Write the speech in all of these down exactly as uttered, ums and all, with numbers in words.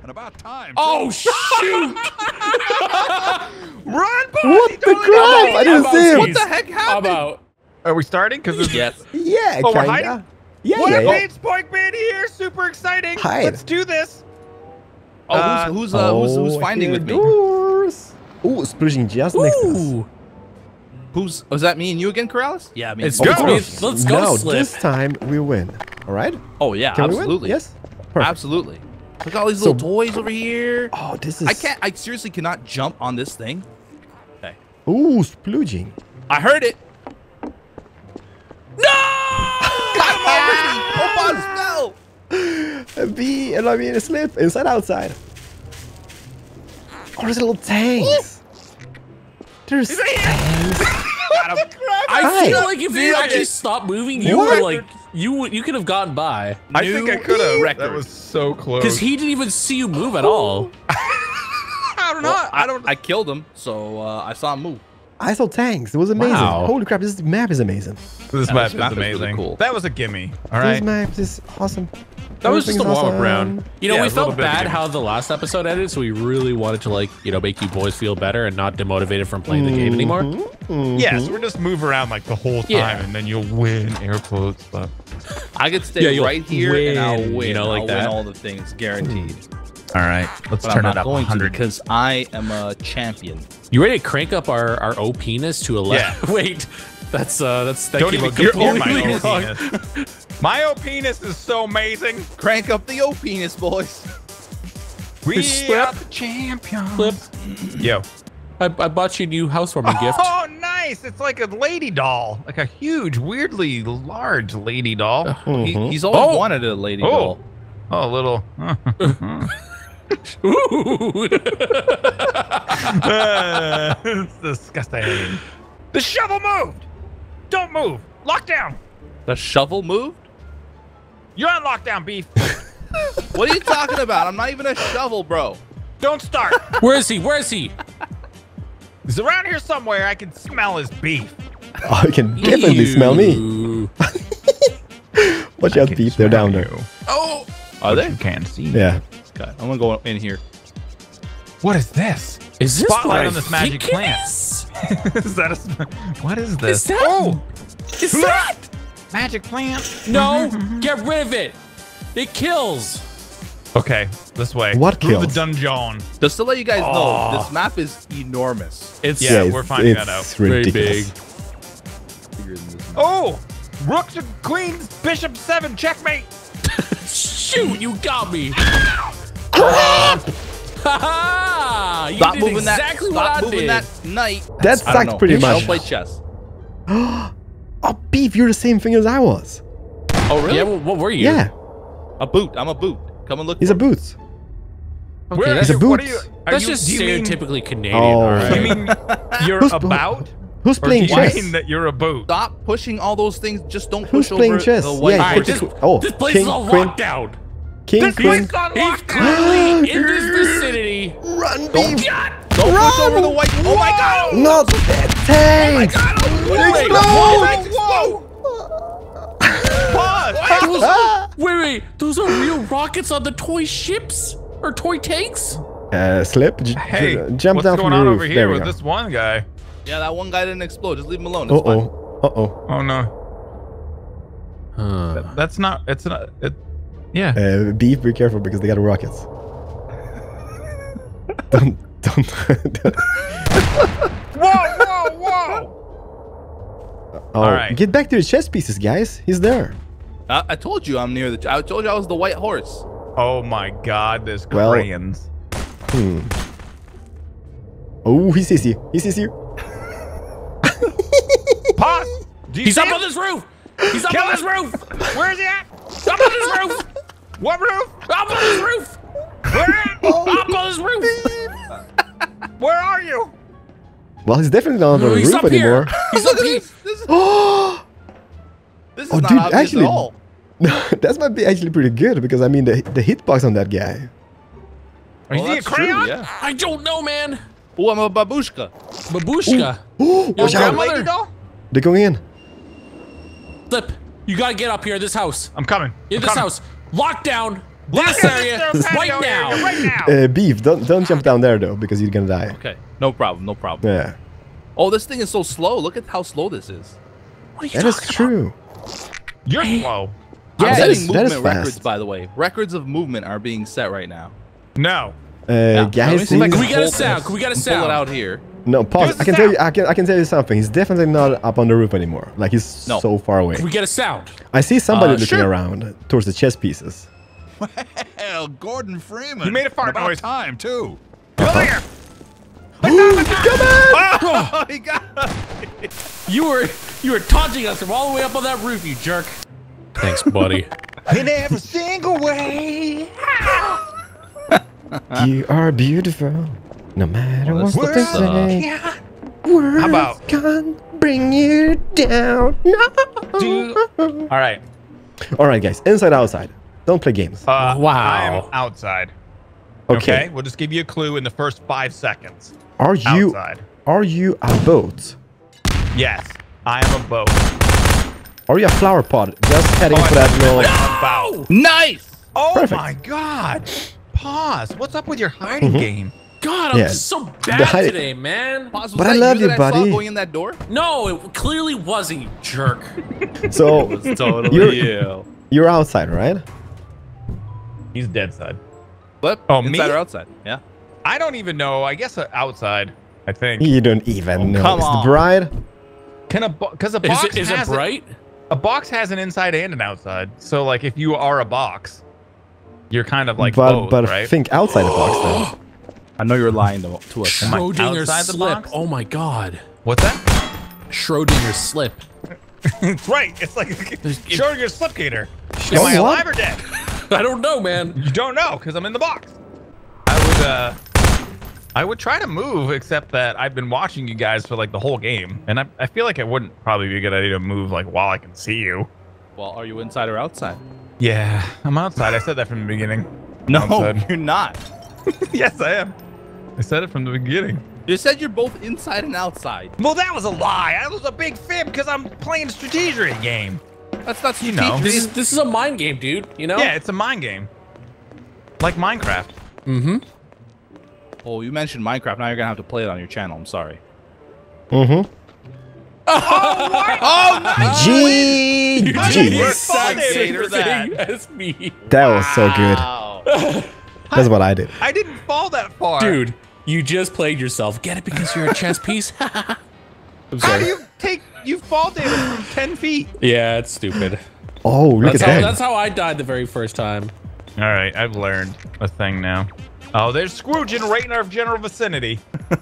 About time. Oh shoot! Run, boy! What the crap? I didn't see him. What the heck happened? I'm out. Are we starting? Because Yes. Yeah, Oh, we're kinda. hiding? Yeah, what yeah, a yeah. Babe Spike Man here! Super exciting! Hide. Let's do this. Oh, Uh, who's who's uh, who's, who's Oh, finding here with me? doors. Ooh, splashing just next to us. Ooh. Who's was that? Me and you again, Corrales? Yeah, me. It's and you. go. Let's, let's go, No, Slip. this time we win. All right? Oh yeah, Can absolutely. we win? Yes. Perfect. Absolutely. Look at all these So- little toys over here. Oh, this is. I can't. I seriously cannot jump on this thing. Okay. Ooh, spluging. I heard it. No! Got him already. Oh, no! B, and I mean, a slip inside outside. Oh, there's little tanks. There's tanks. Got him. I Hi. feel like if you Nailed actually it. stopped moving, you What? were like you would you could have gotten by I think I New could have. record. That was so close. because he didn't even see you move at all. I don't know. Well, I don't. I killed him, so uh, I saw him move. I saw tanks. It was amazing. Wow. Holy crap, this map is amazing. This Yeah, map this is map is really amazing. cool. That was a gimme. All This right. map is awesome. That was just a Everything's warm up awesome. round. You know, Yeah, we a little felt bit of bad gimme. how the last episode ended, so we really wanted to like you know make you boys feel better and not demotivated from playing the game anymore. Mhm. Yeah, so we're just move around like the whole time, Yeah. and then you'll win air quotes. But I could stay Yeah, you'll right here and I'll win, win. you know, like I'll that. win all the things, guaranteed. all right, let's But turn I'm it not up going one to hundred. because I am a champion. You ready to crank up our our O penis to eleven? Yeah. Wait, that's uh that's that Don't came even out compare my completely O wrong. penis. My O penis is so amazing. Crank up the O penis, boys. We Slip. are the champions. Flip. Yo. I, I bought you a new housewarming gift. Oh, nice! It's like a lady doll, like a huge, weirdly large lady doll. He, Mhm. he's always Oh. wanted a lady Oh. doll. Oh, a little. Ooh. Uh, it's disgusting. The shovel moved. Don't move. Lockdown. The shovel moved? You're on lockdown, beef. What are you talking about? I'm not even a shovel, bro. Don't start. Where is he? Where is he? He's around here somewhere. I can smell his beef. Oh, you can definitely smell me. Ew. Watch out, beef. They're down there. Oh! Are they? You can see. Yeah. God, I'm gonna go in here. What is this? Is this Spotlight what I on this magic think it plant. is? Is that a? sm- What is this? Is that? Oh, Is that? magic plant. No, get rid of it. It kills. Okay, this way. What Through kills? the dungeon. Just to let you guys Oh. know, this map is enormous. It's Yeah, it's, we're finding it's that out. very ridiculous. big. Bigger than this map. Oh, rook to queens, bishop seven, checkmate. Shoot, you got me. Ha You Stop did moving exactly that. what Stop I moving did. that knight. That I don't sucked know. pretty I much. don't play chess. Oh, beef, you're the same thing as I was. Oh really? Yeah, well, what were you? Yeah, A boot. I'm a boot. Come and look. he's for a me. boots. Okay, Where that's, He's a what are boots. you? Are that's you, just do you mean, stereotypically Canadian. Oh. all right. you mean you're Who's- about? Who's Or playing do you chess? mean that you're a boot? Stop pushing all those things. Just don't Who's push playing over chess? the white Yeah, All right, put horse. the- this, oh, this place king, is on queen. lockdown. King, This queen. place on He's lockdown. clearly in this vicinity. Run, Don't, beef. don't Run! push over the white. Oh my god! Not that tank. Wait, Explode! Pause. Those, Ah! wait, wait. Those are real rockets on the toy ships or toy tanks? Uh, slip. J- Hey, j- jump what's down going from the on roof. over there here we with go. this one guy? Yeah, that one guy didn't explode. Just leave him alone. Uh It's fine. oh. Uh oh. Oh no, Huh. that's not. It's not. It. Yeah. Uh, beef, be careful because they got rockets. don't, don't. don't. Whoa, whoa, whoa! Oh, All right. get back to the chess pieces, guys. He's there. I, I told you I'm near the. I told you I was the white horse. Oh my God, there's Well- crayons. Hmm. Oh, he sees you. He sees you. Pause. Do you He's see up him? on this roof. He's up Kill on him. this roof. Where is he at? Up on this roof. What roof? Up on this roof. Where at? Up on this roof. Where are you? Well, he's definitely not on the Oh, he's roof up here. anymore. He's up here. This, this, Oh, this is Oh, not dude, obvious actually- at all. that might be actually pretty good because I mean the the hitbox on that guy. Are you Well, a that's true, crayon? yeah. I don't know, man. Oh, I'm a babushka. Babushka. Oh, watch Yo, out! grandmother. Lady doll? They're going in. Flip. You gotta get up here in this house. I'm coming. In I'm this coming. house. Lockdown. This area right now. Right now. Uh, Beef, don't don't jump down there though, because you're gonna die. Okay, no problem, no problem. Yeah, Oh, this thing is so slow. Look at how slow this is. What are you that is talking true. You're slow. I'm that setting is- that is movement records, fast. by the way. Records of movement are being set right now. No. Uh, Let me guys, see if I he's- can We got a hold sound. this Can we get a and Pull it sound? out here. no, pause. Here's I can the tell you. sound. I can. I can tell you something. He's definitely not up on the roof anymore. Like he's No. so far away. Can we get a sound? I see somebody Uh, looking sure. around towards the chess pieces. Well, Gordon Freeman. You made a fart About noise. time, too. Come here. Oh, he got You were you were taunting us from all the way up on that roof, you jerk. Thanks, buddy. In every single way. You are beautiful, no matter Well, what that's they the- say. Words How about- can't bring you down. No. All right. All right, guys. Inside, outside. Don't play games. Uh, Wow. I'm outside. Okay. Okay. We'll just give you a clue in the first five seconds. Are you Outside. are you a boat? Yes. I am a boat. Are you a flower pot? Just heading Oh, for I that thought you little. meant like a boat. nice. Oh Perfect. my god. Pause. What's up with your hiding game? God, I'm Yeah, just so the bad height- today, man. Pause, was But I that love you, you, that I saw buddy. going in that door? No, it clearly wasn't, you jerk. So Totally You're- you. you're outside, right? He's dead side. Flip. Oh, inside me? or outside? Yeah. I don't even know. I guess uh, outside. I think. You don't even know. come It's the on. bride. Can a because a Is box it, is it has bright? A, a box has an inside and an outside. So like if you are a box, you're kind of like but both, but right? think outside the box I know you're lying to, to us. Am I Schrodinger's outside the slip. box? Oh my god. What's that? Schrodinger's slip. It's right. It's like showing your slipgator. Oh, Am I what? alive or dead? I don't know, man. You don't know because I'm in the box. I would uh I would try to move, except that I've been watching you guys for like the whole game, and I, I feel like it wouldn't probably be a good idea to move like while I can see you. Well, are you inside or outside? Yeah, I'm outside. I said that from the beginning. No, Outside. you're not. Yes, I am. I said it from the beginning. You said you're both inside and outside. Well, that was a lie. That was a big fib because I'm playing a strategy game. That's not You know. This is this is a mind game, dude. You know? Yeah, it's a mind game, like Minecraft. Mm-hmm. Oh, you mentioned Minecraft. Now you're gonna have to play it on your channel. I'm sorry. Mm-hmm. Oh, nice. Gee, did jeez. exact same Gator Thing that. as me. That was so good. Wow. That's what I did. I didn't fall that far, Dude, you just played yourself. Get it because you're a chess piece? I'm How do sorry. you take you fall damage from ten feet? Yeah, it's stupid. Oh, look That's at how, that. that's how I died the very first time. All right, I've learned a thing now. Oh, there's Scrooging right in our general vicinity.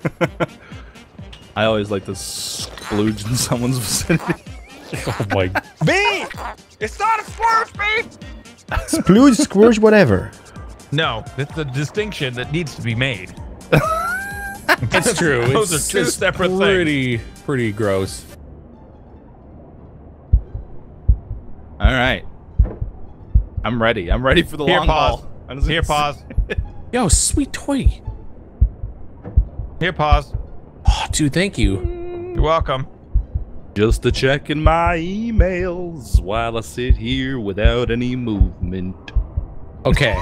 I always like to splooge in someone's vicinity. Oh my. B! It's not a splurge, B! Splooge, squirge, whatever. No, it's a distinction that needs to be made. It's true. Those it's are two just separate things. pretty, pretty gross. All right. I'm ready. I'm ready for the Here, long pause. ball. I'm just Here, gonna- pause. Yo, sweet toy. Here, pause. Oh, dude, thank you. You're welcome. Just a check in my emails while I sit here without any movement. Okay.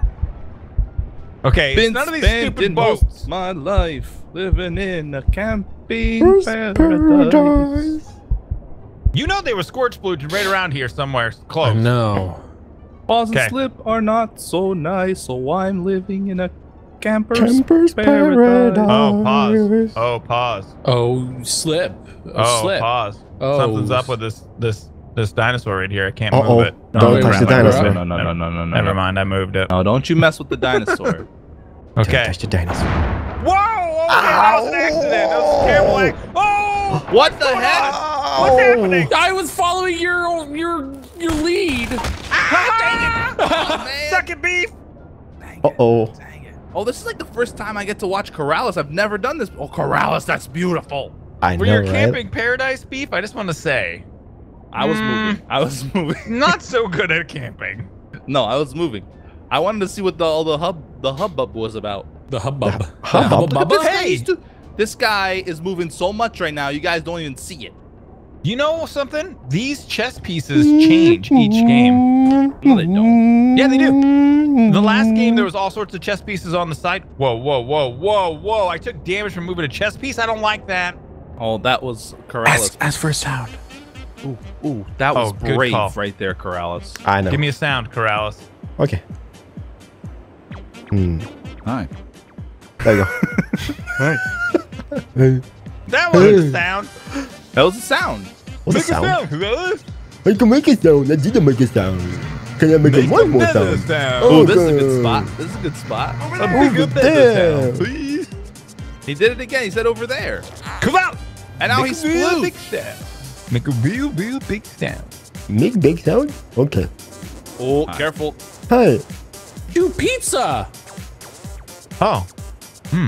Okay, Been none of these spending stupid most boats. of my life living in a camping First paradise. paradise. You know they were scorch splooge right around here somewhere close. No. Pause and Okay. slip are not so nice, so I'm living in a camper's, Camper's paradise. paradise. Oh, pause. Oh, pause. Oh, slip. Oh, Oh, slip. pause. Oh. Something's up with this this this dinosaur right here. I can't Uh-oh. move it. Don't wait, touch the wait, wait, dinosaur. wait. No, no, no, no, no, no. Never mind, I moved it. No, don't you mess with the dinosaur. Don't Okay. touch the dinosaur. Whoa! Okay, that was an accident. That was a terrible ac- Oh! What the heck? What's happening? I was following your your your lead. Ah, dang it! Oh, man. Suck it, beef! Uh-oh. Dang it. Oh, this is like the first time I get to watch Corrales. I've never done this. Oh, Corrales, that's beautiful. I For know, your right? camping paradise, beef, I just want to say, I was Mm. moving. I was moving. not so good at camping. No, I was moving. I wanted to see what the all the hub the hubbub was about. The hubbub. The hubbub? The This guy, Hey! used to- this guy is moving so much right now. You guys don't even see it. You know something? These chess pieces change each game. No, they don't. Yeah, they do. The last game, there was all sorts of chess pieces on the side. Whoa, whoa, whoa, whoa, whoa. I took damage from moving a chess piece. I don't like that. Oh, that was Corrales. As for sound. Ooh, ooh, that was Oh, good brave call. right there, Corrales. I know. Give me a sound, Corrales. Okay. Hmm. Hi. There you go. Hey, That wasn't a sound. That was the sound. what's Make the sound? a sound, Corrales. I can make a sound. I didn't make a sound. Can I make, Make a one more another sound? sound. Oh, this is a good Okay. spot. This is a good spot. Over there. Please. He did it again. He said over there. Come out. And now Make he's a real blue. big sound. Make a real, real big sound. Make big sound? Okay. Oh, careful. Hi. Do pizza. Oh. Hmm.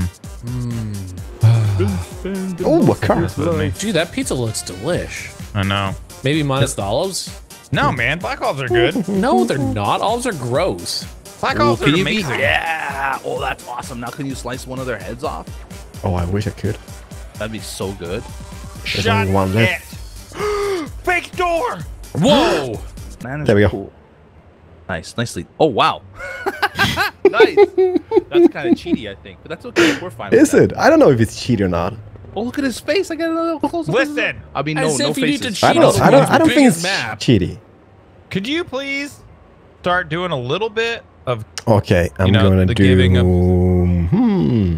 Oh, a car. With me. Dude, that pizza looks delish. I know. Maybe minus the olives. No, man. Black olives are good. No, they're not. Olives are gross. Black Ooh, olives are can you be? amazing. Yeah. Oh, that's awesome. Now can you slice one of their heads off? Oh, I wish I could. That'd be so good. There's only one left. it. Fake door. Whoa. Man, There we go. cool. Nice, nicely. Oh wow. Nice. That's kind of cheaty, I think, but that's okay. We're fine. Is with that. it? I don't know if it's cheat or not. Oh, look at his face. I got a little close. up. Listen. I mean, no, As no if you need to faces. I cheat don't. on I don't. the I don't think biggest it's map. cheaty. Could you please start doing a little bit of Okay, I'm You know, gonna the do. giving of- Hmm.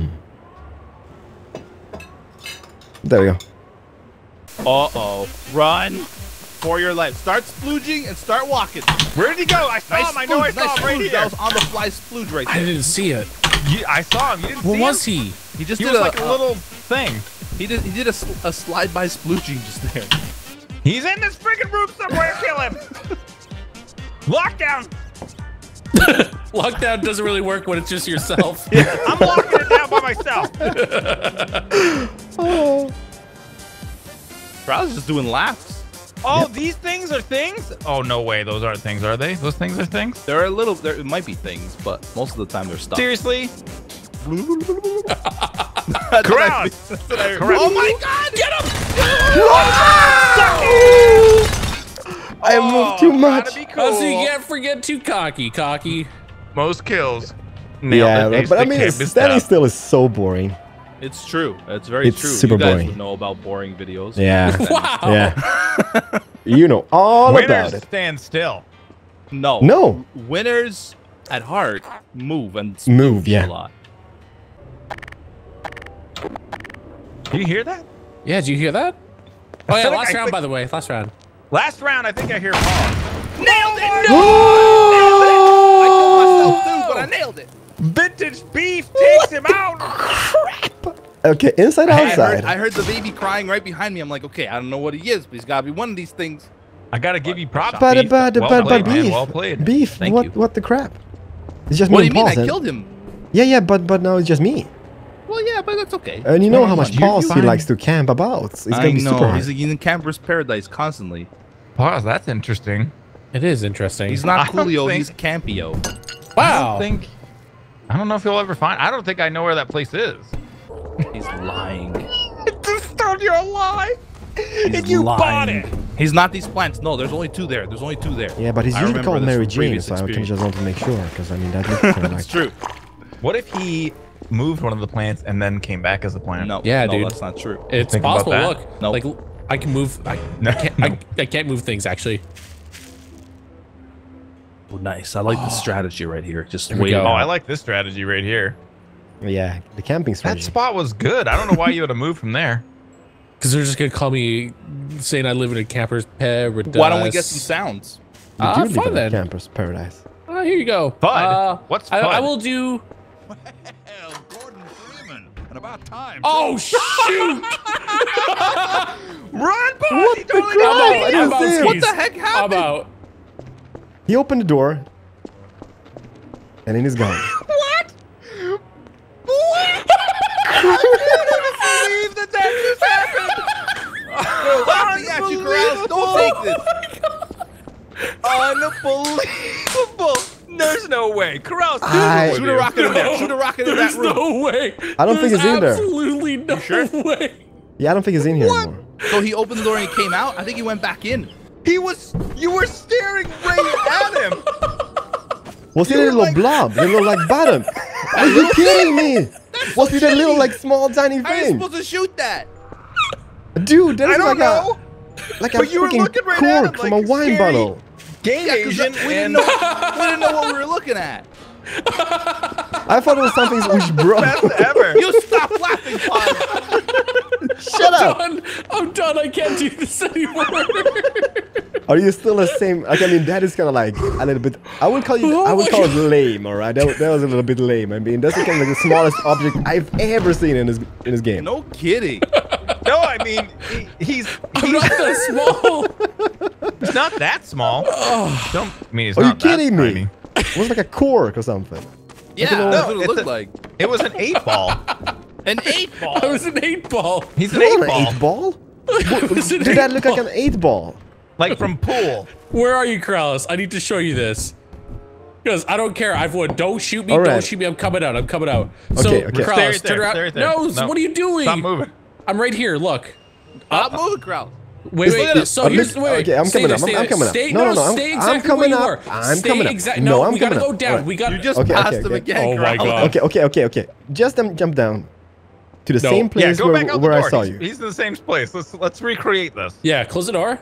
There we go. Uh oh. Run for your life. Start splooging and start walking. Where did he go? I saw Nice him. I know I splooge, saw nice him right splooge. here. That was on the fly splooge right I there. didn't see it. You- I saw him. You didn't What see was him? he? He just He did was a, like a uh, little thing. He did. He did a, sl a slide by splooging just there. He's in this freaking room somewhere. Kill him. Lockdown. Lockdown doesn't really work when it's just yourself. I'm locking it down by myself. Oh. I was just doing laps. Oh, these things are things? Oh, no way. Those aren't things, are they? Those things are things? There are a little. There it might be things, but most of the time they're stuff. Seriously? That's what I- Correct. that's what I- Correct. Oh my God! Get him! I moved too much. Gotta be cool. Oh, so you can't forget too cocky, cocky. Most kills. Yeah, Nailed it. but I Ace mean, the kid, missed standing out. still is so boring. It's true. It's very It's true. super you guys boring. would know about boring videos. Yeah. Wow. Yeah. You know all about Winners it. stand still. No. No. Winners at heart move and Move, splooge yeah. a lot. Do you hear that? Yeah, did you hear that? Oh yeah, feel like last I round think- by the way. Last round. Last round, I think I hear Paul. Nailed it! Oh! I killed myself too, but I nailed it. Vintage beef takes him out. Okay, inside, I outside. heard, I heard the baby crying right behind me. I'm like, okay, I don't know what he is, but he's got to be one of these things. I gotta give you props. But Beef. but well but played, but man. beef. Well played. Beef. Thank what you. what the crap? It's just What do me you and mean? Paul. I then. killed him. Yeah, yeah, but but now it's just me. Well, yeah, but that's okay. And you know how Come much on, you- Paul you he fine. likes to camp about. It's gonna I be know. super hard. He's in camper's paradise constantly. Pause. That's interesting. It is interesting. He's not I don't Coolio, think- he's Campio. I wow. don't think. I don't know if you'll ever find. I don't think I know where that place is. He's lying. Just told you a lie. He's And you bought lying. it. He's not these plants. No, there's only two there. There's only two there. Yeah, but he's I usually remember called this Mary from Jane, previous so I can experience. just want to make sure, because I mean that looks kind of like. That's true. What if he moved one of the plants and then came back as a plant? No, Yeah, no, dude. that's not true. It's Think about possible. that? Look, Nope. like I can move. I, No, I, can't, no. I, I can't move things actually. Oh, nice. I like the strategy right here. Just There we wait. go. Oh, I like this strategy right here. Yeah, the camping That strategy. spot was good. I don't know why you would have moved from there. Because they're just gonna call me saying I live in a camper's paradise. Why don't we get some sounds? You Ah, do live fun in a then. camper's paradise. Oh, here you go. Fud. Uh, What's I, I Fud? will do. Well, Gordon Freeman. And about time. Oh shoot! Run, boy! What He the totally crap? got I me. didn't I'm see out him. What the skis. heck I'm happened? out. He opened the door, and then he's gone. What? What? I can't believe that that just happened. They're laughing at you, Corrales. Don't take this. Unbelievable. There's no way. Corrales, I- Shoot a rocket in there. Shoot a rocket in that There's room. no way. I don't think There's it's in there. Absolutely no way. Yeah, I don't think he's in here anymore. So he opened the door and he came out? I think he went back in. He was, you were staring right at him. Was it a little blob? A little like bottom? Are you kidding me? Was it a little like small tiny How are you thing? supposed to shoot that? Dude, that I is don't like know. a like a But you were freaking looking right at him cork from like a a wine scary- bottle. Game Yeah, 'cause Asian we didn't and know. We didn't know what we were looking at. I thought it was something which broke. best ever. You stop laughing, Paz. Shut up! Done. I'm done. I can't do this anymore. Are you still the same? Like, I mean, that is kind of like a little bit. I would call you. Oh I would my call it lame. All right, that, that was a little bit lame. I mean, that's kind of like the smallest object I've ever seen in this in this game. No kidding. No, I mean he, he's I'm he's, not that small. he's not that small. Don't I mean he's Are you not that kidding me? tiny. It was like a cork or something. Yeah, know. that's what No, it it's looked a- like. It was an eight ball. An eight ball. I was an eight ball. He's an Not eight an ball. eight ball. It was an Did eight that look like ball. an eight ball? Like from pool. Where are you, Krallis? I need to show you this. Because I don't care. I've won. Don't shoot me. All Don't right. shoot me. I'm coming out. I'm coming out. So, Okay, okay. Krallis, Stay right there, turn around. stay right there. No, No. what are you doing? Stop moving. I'm right here. Look. Stop moving, crowd. Wait, Look wait. at us. So Uh, here's look- wait, wait. okay, I'm Stay coming there, up, I'm- stay I'm there. coming up. Stay, No, no, no, no, I'm- Stay I'm exactly coming where you up. are. I'm Stay coming up. exact- No, No, I'm we gotta coming go up. down. Alright. We got. You just Okay, passed okay, him okay. again, Oh my crowd. God. Okay, okay, okay, okay. Just um, jump down to the No. same Yeah, place go where, back out the where door. I saw he's, you. he's in the same place. Let's let's recreate this. Yeah, close the door.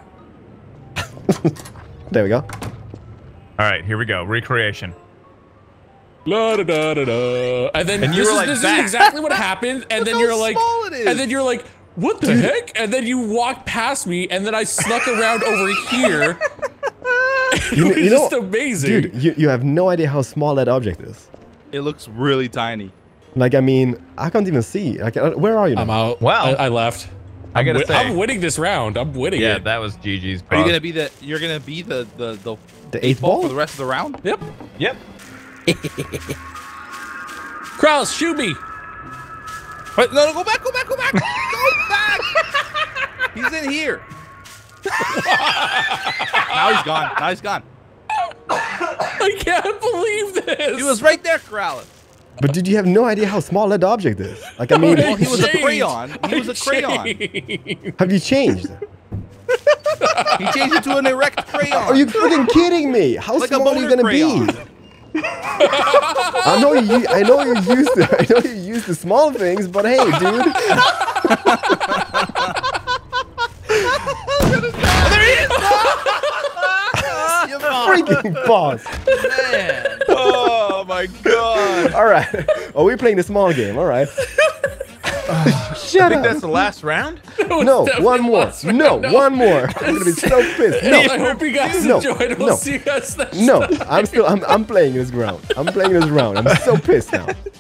There we go. All right, here we go. Recreation. La da da da da. And then And you this, were is, like this that. is exactly what happened. And Look then how you're like, small it is. and then you're like, what the heck? And then you walked past me, and then I snuck around over here. You, It was you know, just amazing. dude, you, you have no idea how small that object is. It looks really tiny. Like, I mean, I can't even see. Like, uh, where are you now? I'm out. Wow. I, I left. I I'm gotta wi- say- I'm winning this round. I'm winning Yeah, it. that was G G's. Are you pause. gonna be the? You're gonna be the the the, The eighth ball ball? for the rest of the round? Yep. Yep. Krallis, shoot me. Wait, no, no, go back, go back, go back, go back. He's in here. Now he's gone. Now he's gone. I can't believe this. He was right there, Corrales. But did you have no idea how small that object is? Like, I mean, Well, he was a changed. crayon. He was a I crayon. changed. have you changed? He changed it to an erect crayon. Are you freaking kidding me? How Like a small are you motor gonna crayon. be? I know you. I know you're used to. I know you're used to small things, but hey, dude. You mom, Freaking boss. man. Oh my god. All right. Oh, we're playing the small game. All right. Shut I think up. that's the last round. No, Definitely one more. last round. No, one more. I'm gonna be so pissed. I No, hope you guys No, enjoyed it. We'll no. see you guys next no. time. I'm still. I'm. I'm playing this round. I'm playing this round. I'm so pissed now.